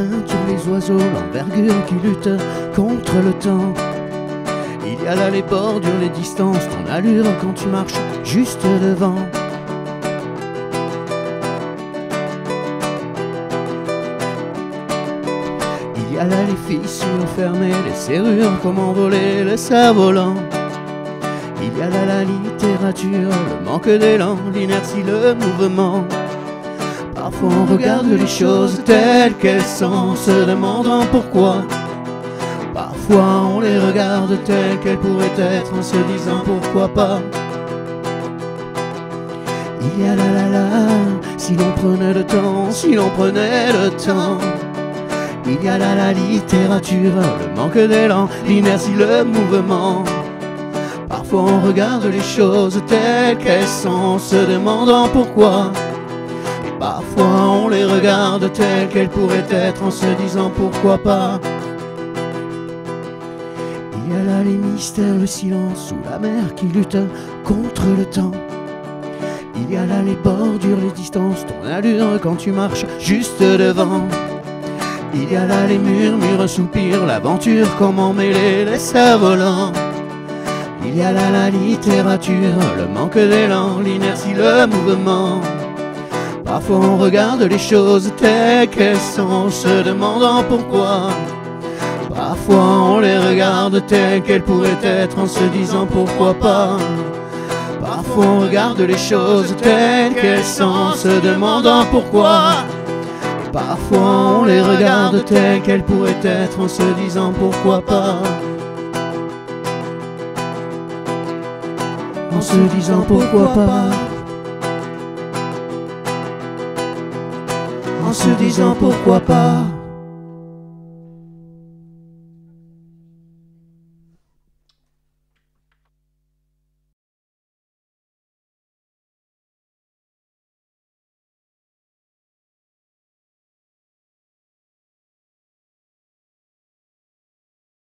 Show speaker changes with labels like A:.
A: tous les oiseaux, l'envergure qui lutte contre le temps. Il y a là les bordures, les distances, ton allure quand tu marches juste devant. Il y a là les fissures fermées, les serrures, comment voler le cerf-volant. Il y a là la littérature, le manque d'élan, l'inertie, le mouvement. Parfois on regarde les choses telles qu'elles sont, se demandant pourquoi. Parfois on les regarde telles qu'elles pourraient être, en se disant pourquoi pas. Il y a là, si l'on prenait le temps, si l'on prenait le temps. Il y a là la littérature, le manque d'élan, l'inertie, le mouvement. Parfois on regarde les choses telles qu'elles sont, en se demandant pourquoi. Et parfois on les regarde telles qu'elles pourraient être, en se disant pourquoi pas. Il y a là les mystères, le silence, sous la mer qui lutte contre le temps. Il y a là les bordures, les distances, ton allure quand tu marches juste devant. Il y a là les murmures, soupirs, l'aventure, comment mêler les cerfs-volants. Il y a là la littérature, le manque d'élan, l'inertie, le mouvement. Parfois on regarde les choses telles qu'elles sont, se demandant pourquoi. Parfois on les regarde telles qu'elles pourraient être, en se disant pourquoi pas. Parfois on regarde les choses telles qu'elles sont, se demandant pourquoi. Parfois on les regarde telles qu'elles pourraient être, en se disant pourquoi pas. En se disant pourquoi pas. En se disant pourquoi pas.